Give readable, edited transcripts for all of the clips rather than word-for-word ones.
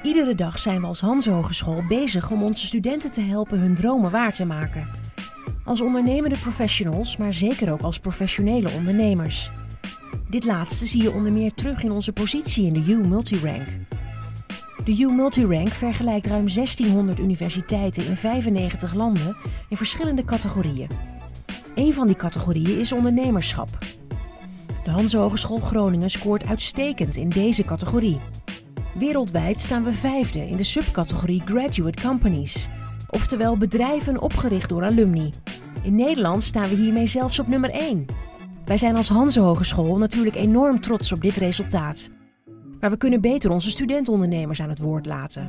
Iedere dag zijn we als Hanze Hogeschool bezig om onze studenten te helpen hun dromen waar te maken. Als ondernemende professionals, maar zeker ook als professionele ondernemers. Dit laatste zie je onder meer terug in onze positie in de U Multirank. De U Multirank vergelijkt ruim 1600 universiteiten in 95 landen in verschillende categorieën. Een van die categorieën is ondernemerschap. De Hanze Hogeschool Groningen scoort uitstekend in deze categorie. Wereldwijd staan we 5e in de subcategorie Graduate Companies, oftewel bedrijven opgericht door alumni. In Nederland staan we hiermee zelfs op nummer 1. Wij zijn als Hanze Hogeschool natuurlijk enorm trots op dit resultaat. Maar we kunnen beter onze studentondernemers aan het woord laten.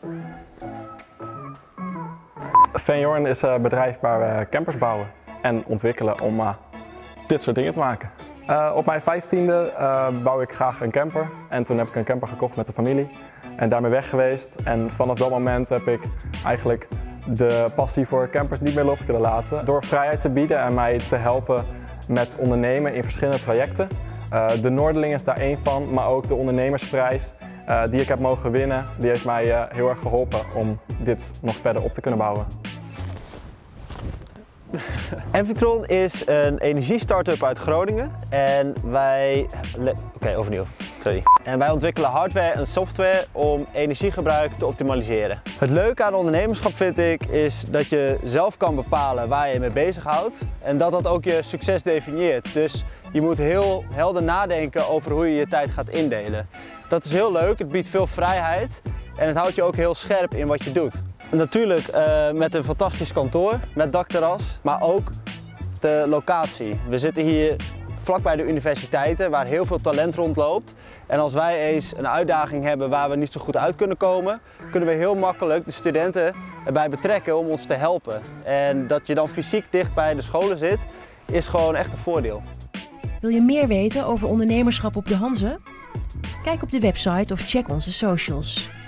Van is een bedrijf waar we campers bouwen en ontwikkelen om dit soort dingen te maken. Op mijn 15e wou ik graag een camper en toen heb ik een camper gekocht met de familie en daarmee weg geweest. En vanaf dat moment heb ik eigenlijk de passie voor campers niet meer los kunnen laten. Door vrijheid te bieden en mij te helpen met ondernemen in verschillende trajecten. De Noorderling is daar één van, maar ook de ondernemersprijs die ik heb mogen winnen, die heeft mij heel erg geholpen om dit nog verder op te kunnen bouwen. Envitron is een energie-startup uit Groningen en wij ontwikkelen hardware en software om energiegebruik te optimaliseren. Het leuke aan ondernemerschap vind ik is dat je zelf kan bepalen waar je je mee bezighoudt en dat ook je succes definieert. Dus je moet heel helder nadenken over hoe je je tijd gaat indelen. Dat is heel leuk, het biedt veel vrijheid en het houdt je ook heel scherp in wat je doet. Natuurlijk met een fantastisch kantoor, met dakterras, maar ook de locatie. We zitten hier vlakbij de universiteiten waar heel veel talent rondloopt. En als wij eens een uitdaging hebben waar we niet zo goed uit kunnen komen, kunnen we heel makkelijk de studenten erbij betrekken om ons te helpen. En dat je dan fysiek dicht bij de scholen zit, is gewoon echt een voordeel. Wil je meer weten over ondernemerschap op de Hanze? Kijk op de website of check onze socials.